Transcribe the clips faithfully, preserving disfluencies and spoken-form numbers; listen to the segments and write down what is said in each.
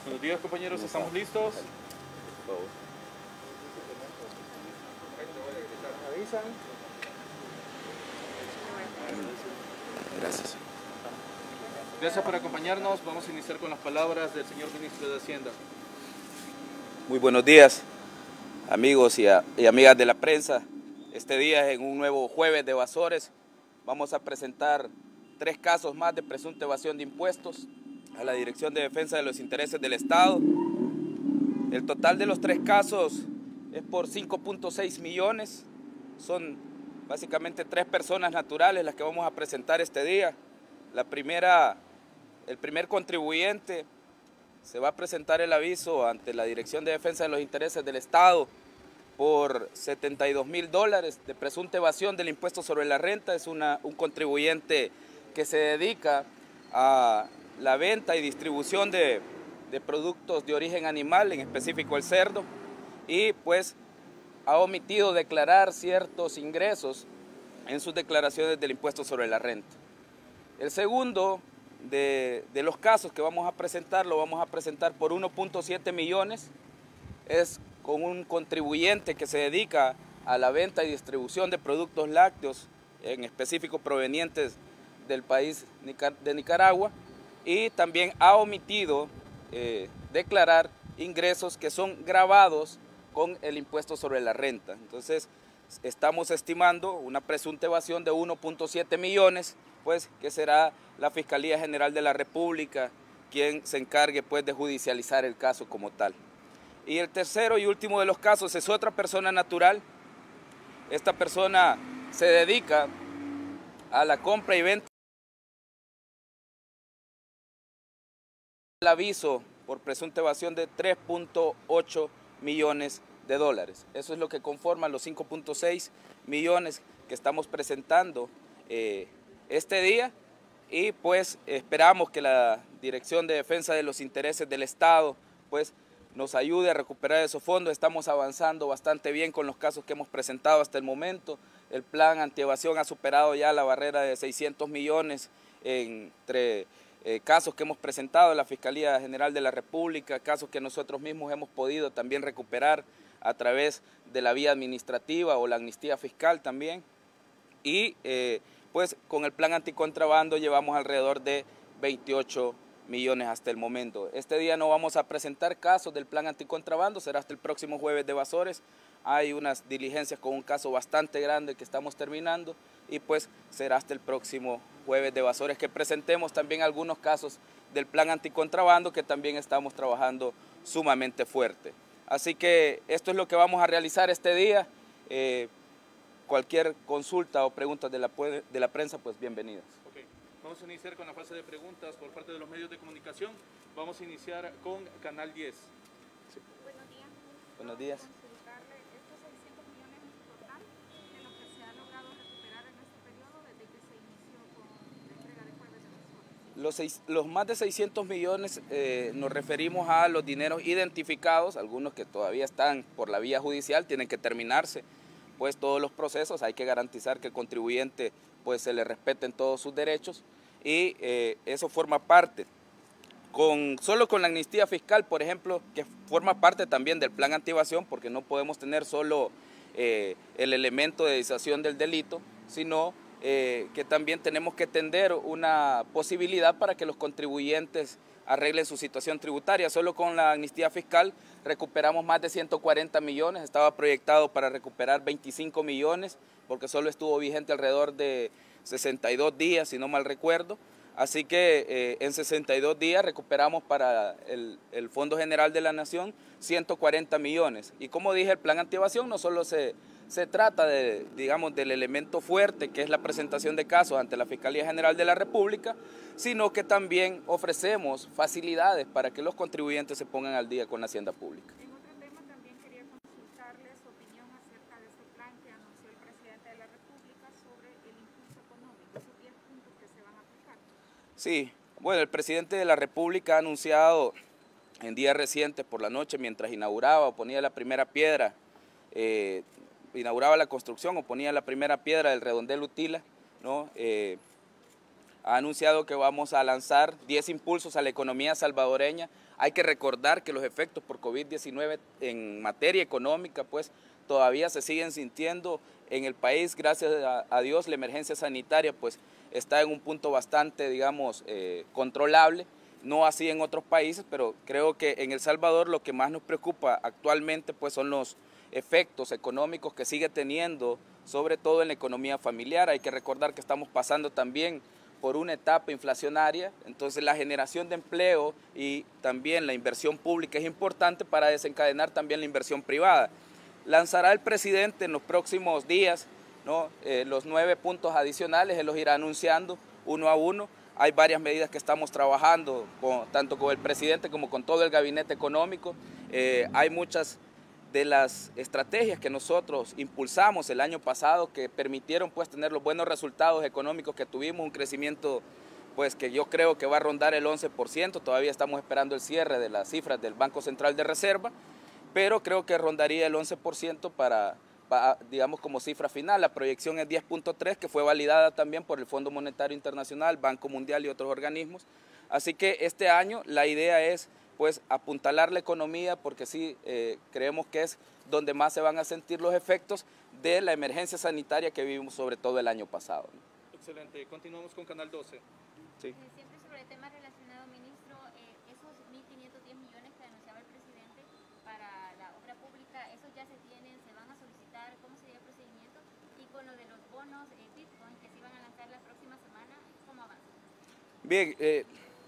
Buenos días, compañeros, ¿estamos listos? ¿Avisan? Gracias. Gracias por acompañarnos. Vamos a iniciar con las palabras del señor ministro de Hacienda. Muy buenos días, amigos y, a, y amigas de la prensa. Este día, en un nuevo jueves de evasores, vamos a presentar tres casos más de presunta evasión de impuestos a la Dirección de Defensa de los Intereses del Estado. El total de los tres casos es por cinco punto seis millones. Son básicamente tres personas naturales las que vamos a presentar este día. La primera, el primer contribuyente, se va a presentar el aviso ante la Dirección de Defensa de los Intereses del Estado por setenta y dos mil dólares de presunta evasión del impuesto sobre la renta. Es una, un contribuyente que se dedica a la venta y distribución de, de productos de origen animal, en específico el cerdo, y pues ha omitido declarar ciertos ingresos en sus declaraciones del impuesto sobre la renta. El segundo de, de los casos que vamos a presentar, lo vamos a presentar por uno punto siete millones, es con un contribuyente que se dedica a la venta y distribución de productos lácteos, en específico provenientes del país de Nicaragua, y también ha omitido eh, declarar ingresos que son gravados con el impuesto sobre la renta. Entonces, estamos estimando una presunta evasión de uno punto siete millones, pues que será la Fiscalía General de la República quien se encargue pues de judicializar el caso como tal. Y el tercero y último de los casos es otra persona natural. Esta persona se dedica a la compra y venta. El aviso por presunta evasión de tres punto ocho millones de dólares. Eso es lo que conforma los cinco punto seis millones que estamos presentando eh, este día, y pues esperamos que la Dirección de Defensa de los Intereses del Estado pues nos ayude a recuperar esos fondos. Estamos avanzando bastante bien con los casos que hemos presentado hasta el momento. El plan antievasión ha superado ya la barrera de seiscientos millones entre Eh, casos que hemos presentado en la Fiscalía General de la República, casos que nosotros mismos hemos podido también recuperar a través de la vía administrativa o la amnistía fiscal también. Y eh, pues con el plan anticontrabando llevamos alrededor de veintiocho millones hasta el momento. Este día no vamos a presentar casos del plan anticontrabando, será hasta el próximo jueves de evasores. Hay unas diligencias con un caso bastante grande que estamos terminando, y pues será hasta el próximo jueves de evasores que presentemos también algunos casos del plan anticontrabando que también estamos trabajando sumamente fuerte. Así que esto es lo que vamos a realizar este día. Eh, cualquier consulta o preguntas de la, de la prensa, pues bienvenidas. Okay. Vamos a iniciar con la fase de preguntas por parte de los medios de comunicación. Vamos a iniciar con Canal diez. Sí. Buenos días. Buenos días. Consultarle estos seiscientos millones en total de lo que se ha logrado recuperar en este periodo desde que se inició con la entrega de jueves de evasores. Los, seis, los más de seiscientos millones eh, nos referimos a los dineros identificados, algunos que todavía están por la vía judicial, tienen que terminarse pues todos los procesos. Hay que garantizar que el contribuyente pues se le respeten todos sus derechos, y eh, eso forma parte. Con, solo con la amnistía fiscal, por ejemplo, que forma parte también del plan antievasión, porque no podemos tener solo eh, el elemento de disuasión del delito, sino eh, que también tenemos que tender una posibilidad para que los contribuyentes arreglen su situación tributaria. Solo con la amnistía fiscal recuperamos más de ciento cuarenta millones, estaba proyectado para recuperar veinticinco millones, porque solo estuvo vigente alrededor de sesenta y dos días, si no mal recuerdo. Así que eh, en sesenta y dos días recuperamos para el, el Fondo General de la Nación ciento cuarenta millones. Y como dije, el plan antievasión no solo se, se trata de, digamos, del elemento fuerte que es la presentación de casos ante la Fiscalía General de la República, sino que también ofrecemos facilidades para que los contribuyentes se pongan al día con la hacienda pública. En otro tema también quería consultarle su opinión acerca de este plan que anunció el presidente de la República sobre el impulso económico, esos diez puntos que se van a aplicar. Sí, bueno, el presidente de la República ha anunciado en días recientes por la noche, mientras inauguraba o ponía la primera piedra, eh, inauguraba la construcción o ponía la primera piedra del redondel Utila, ¿no? Eh, ha anunciado que vamos a lanzar diez impulsos a la economía salvadoreña. Hay que recordar que los efectos por COVID diecinueve en materia económica pues todavía se siguen sintiendo en el país. Gracias a, a Dios la emergencia sanitaria pues está en un punto bastante, digamos, eh, controlable. No así en otros países, pero creo que en El Salvador lo que más nos preocupa actualmente pues son los efectos económicos que sigue teniendo, sobre todo en la economía familiar. Hay que recordar que estamos pasando también por una etapa inflacionaria, entonces la generación de empleo y también la inversión pública es importante para desencadenar también la inversión privada. Lanzará el presidente en los próximos días, ¿no? eh, los nueve puntos adicionales, él los irá anunciando uno a uno. Hay varias medidas que estamos trabajando, con, tanto con el presidente como con todo el gabinete económico. Eh, hay muchas de las estrategias que nosotros impulsamos el año pasado que permitieron pues tener los buenos resultados económicos que tuvimos, un crecimiento pues que yo creo que va a rondar el once por ciento, todavía estamos esperando el cierre de las cifras del Banco Central de Reserva, pero creo que rondaría el once por ciento para, para digamos como cifra final. La proyección es diez punto tres, que fue validada también por el Fondo Monetario Internacional, Banco Mundial y otros organismos, así que este año la idea es pues apuntalar la economía, porque sí eh, creemos que es donde más se van a sentir los efectos de la emergencia sanitaria que vivimos sobre todo el año pasado, ¿no? Excelente, continuamos con Canal doce. Sí. Eh, siempre sobre el tema relacionado, ministro, eh, esos mil quinientos diez millones que anunciaba el presidente para la obra pública, ¿esos ya se tienen, se van a solicitar? ¿Cómo sería el procedimiento? Y con lo de los bonos eh, Bitcoin que se iban a lanzar la próxima semana, ¿cómo avanza? Bien, eh,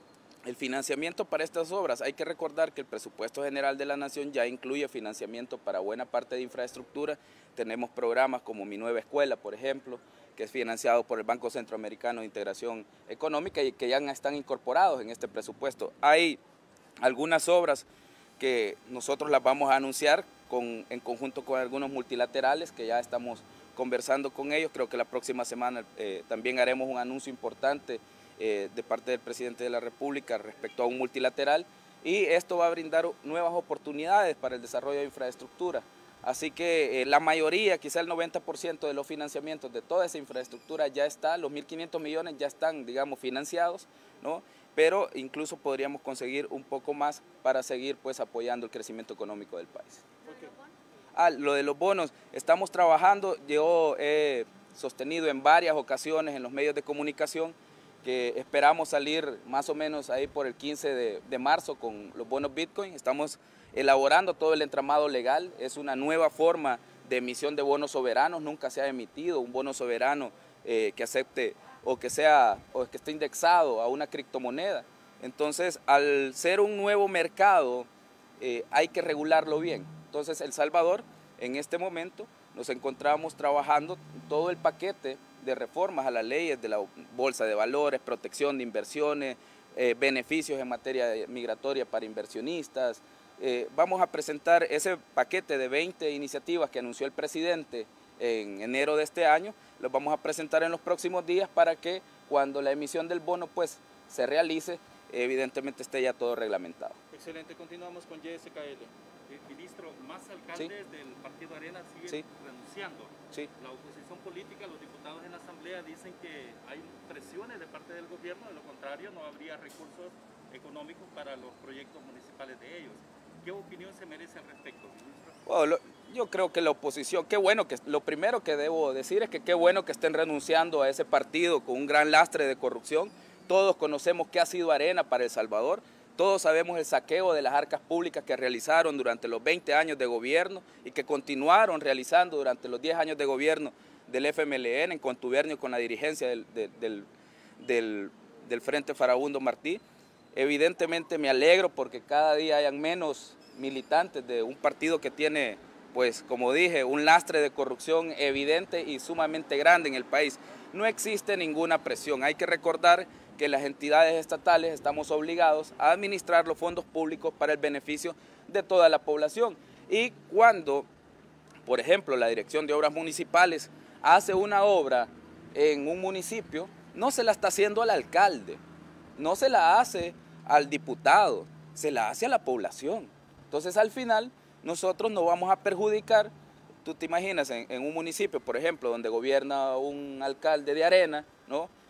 el financiamiento para estas obras, hay que recordar que el presupuesto general de la Nación ya incluye financiamiento para buena parte de infraestructura. Tenemos programas como Mi Nueva Escuela, por ejemplo, que es financiado por el Banco Centroamericano de Integración Económica y que ya están incorporados en este presupuesto. Hay algunas obras que nosotros las vamos a anunciar con, en conjunto con algunos multilaterales que ya estamos conversando con ellos. Creo que la próxima semana eh, también haremos un anuncio importante Eh, de parte del presidente de la República respecto a un multilateral, y esto va a brindar nuevas oportunidades para el desarrollo de infraestructura. Así que eh, la mayoría, quizá el noventa por ciento de los financiamientos de toda esa infraestructura ya está, los mil quinientos millones ya están, digamos, financiados, ¿no? Pero incluso podríamos conseguir un poco más para seguir pues apoyando el crecimiento económico del país. Okay. Ah, lo de los bonos, estamos trabajando, yo he sostenido en varias ocasiones en los medios de comunicación que esperamos salir más o menos ahí por el quince de marzo con los bonos Bitcoin. Estamos elaborando todo el entramado legal, es una nueva forma de emisión de bonos soberanos, nunca se ha emitido un bono soberano eh, que acepte o que sea o que esté indexado a una criptomoneda. Entonces, al ser un nuevo mercado, eh, hay que regularlo bien. Entonces, El Salvador, en este momento, nos encontramos trabajando todo el paquete de reformas a las leyes de la Bolsa de Valores, protección de inversiones, eh, beneficios en materia migratoria para inversionistas. Eh, vamos a presentar ese paquete de veinte iniciativas que anunció el presidente en enero de este año, los vamos a presentar en los próximos días para que cuando la emisión del bono pues se realice, evidentemente esté ya todo reglamentado. Excelente, continuamos con Y S K L. Eh, ministro, más alcaldes Sí. del Partido Arena siguen Sí. renunciando. Sí. La oposición política, los diputados en la Asamblea dicen que hay presiones de parte del gobierno, de lo contrario no habría recursos económicos para los proyectos municipales de ellos. ¿Qué opinión se merece al respecto, ministro? Bueno, lo, yo creo que la oposición, qué bueno que, lo primero que debo decir es que qué bueno que estén renunciando a ese partido con un gran lastre de corrupción. Todos conocemos qué ha sido Arena para El Salvador. Todos sabemos el saqueo de las arcas públicas que realizaron durante los veinte años de gobierno y que continuaron realizando durante los diez años de gobierno del F M L N en contubernio con la dirigencia del, del, del, del Frente Farabundo Martí. Evidentemente me alegro porque cada día hayan menos militantes de un partido que tiene, pues como dije, un lastre de corrupción evidente y sumamente grande en el país. No existe ninguna presión, hay que recordar que las entidades estatales estamos obligados a administrar los fondos públicos para el beneficio de toda la población. Y cuando, por ejemplo, la Dirección de Obras Municipales hace una obra en un municipio, no se la está haciendo al alcalde, no se la hace al diputado, se la hace a la población. Entonces, al final, nosotros no vamos a perjudicar. Tú te imaginas en, en un municipio, por ejemplo, donde gobierna un alcalde de Arena, ¿no?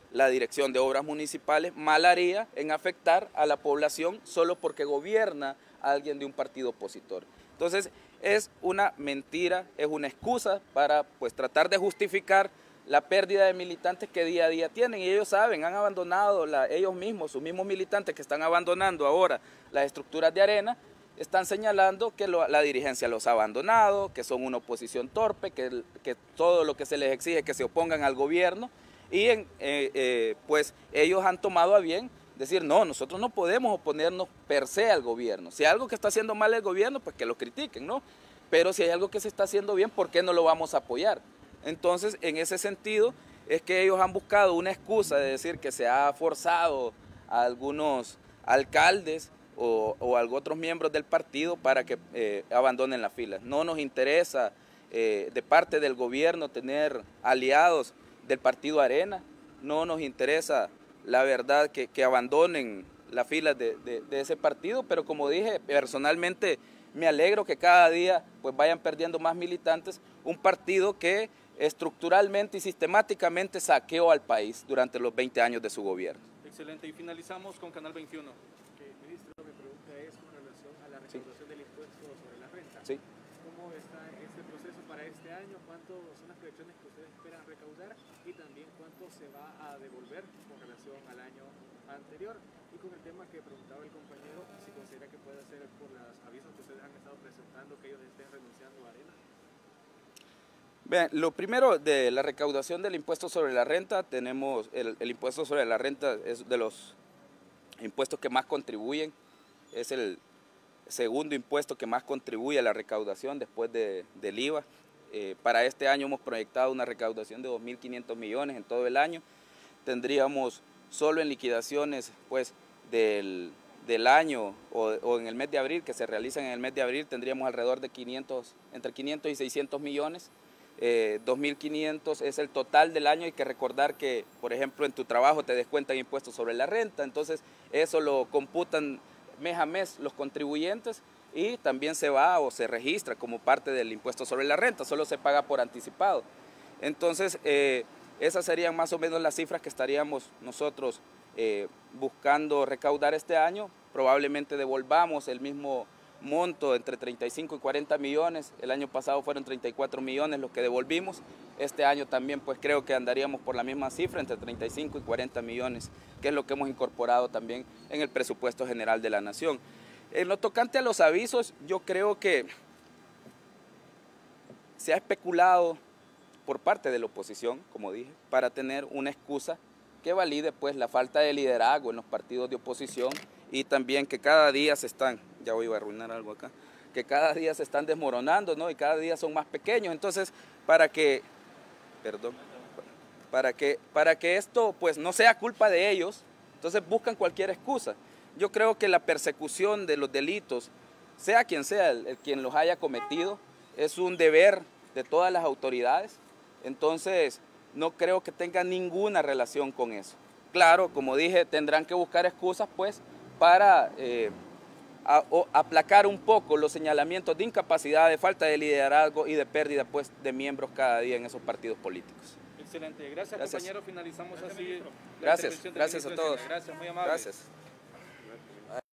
la Dirección de Obras Municipales mal haría en afectar a la población solo porque gobierna a alguien de un partido opositor. Entonces es una mentira, es una excusa para pues tratar de justificar la pérdida de militantes que día a día tienen, y ellos saben, han abandonado, la, ellos mismos, sus mismos militantes que están abandonando ahora las estructuras de Arena, están señalando que lo, la dirigencia los ha abandonado, que son una oposición torpe, que, que todo lo que se les exige es que se opongan al gobierno, y en, eh, eh, pues ellos han tomado a bien decir, no, nosotros no podemos oponernos per se al gobierno. Si hay algo que está haciendo mal el gobierno, pues que lo critiquen, ¿no? Pero si hay algo que se está haciendo bien, ¿por qué no lo vamos a apoyar? Entonces, en ese sentido, es que ellos han buscado una excusa de decir que se ha forzado a algunos alcaldes o, o a otros miembros del partido para que eh, abandonen las filas. No nos interesa eh, de parte del gobierno tener aliados del partido Arena, no nos interesa la verdad que, que abandonen las filas de, de, de ese partido, pero como dije, personalmente me alegro que cada día pues vayan perdiendo más militantes, un partido que estructuralmente y sistemáticamente saqueó al país durante los veinte años de su gobierno. Excelente, y finalizamos con Canal veintiuno. Okay, ministro, mi pregunta es con relación a la recaudación sí. del impuesto sobre la renta. Sí. ¿Cómo está este proceso para este año? ¿Cuánto son las proyecciones que ustedes esperan recaudar? Y también cuánto se va a devolver con relación al año anterior. Y con el tema que preguntaba el compañero, si considera que puede ser por los avisos que ustedes han estado presentando que ellos estén renunciando a Arena. Bien, lo primero de la recaudación del impuesto sobre la renta, tenemos el, el impuesto sobre la renta es de los impuestos que más contribuyen, es el segundo impuesto que más contribuye a la recaudación después de, del I V A. Eh, para este año hemos proyectado una recaudación de dos mil quinientos millones en todo el año. Tendríamos solo en liquidaciones pues, del, del año o, o en el mes de abril, que se realizan en el mes de abril, tendríamos alrededor de quinientos, entre quinientos y seiscientos millones. Eh, dos mil quinientos es el total del año. Hay que recordar que, por ejemplo, en tu trabajo te descuentan impuestos sobre la renta, entonces eso lo computan mes a mes los contribuyentes y también se va o se registra como parte del impuesto sobre la renta, solo se paga por anticipado. Entonces, eh, esas serían más o menos las cifras que estaríamos nosotros eh, buscando recaudar este año. Probablemente devolvamos el mismo monto entre treinta y cinco y cuarenta millones, el año pasado fueron treinta y cuatro millones los que devolvimos, este año también pues creo que andaríamos por la misma cifra, entre treinta y cinco y cuarenta millones, que es lo que hemos incorporado también en el presupuesto general de la nación. En lo tocante a los avisos, yo creo que se ha especulado por parte de la oposición, como dije, para tener una excusa que valide pues la falta de liderazgo en los partidos de oposición y también que cada día se están, ya voy a arruinar algo acá, que cada día se están desmoronando, ¿no? Y cada día son más pequeños. Entonces, para que, perdón, para que, para que esto pues no sea culpa de ellos, entonces buscan cualquier excusa. Yo creo que la persecución de los delitos, sea quien sea el, el quien los haya cometido, es un deber de todas las autoridades. Entonces, no creo que tenga ninguna relación con eso. Claro, como dije, tendrán que buscar excusas pues para eh, a, o, aplacar un poco los señalamientos de incapacidad, de falta de liderazgo y de pérdida pues de miembros cada día en esos partidos políticos. Excelente, gracias, gracias. Compañero, finalizamos gracias, así. Gracias, gracias a todos. Gracias, muy amable. Gracias.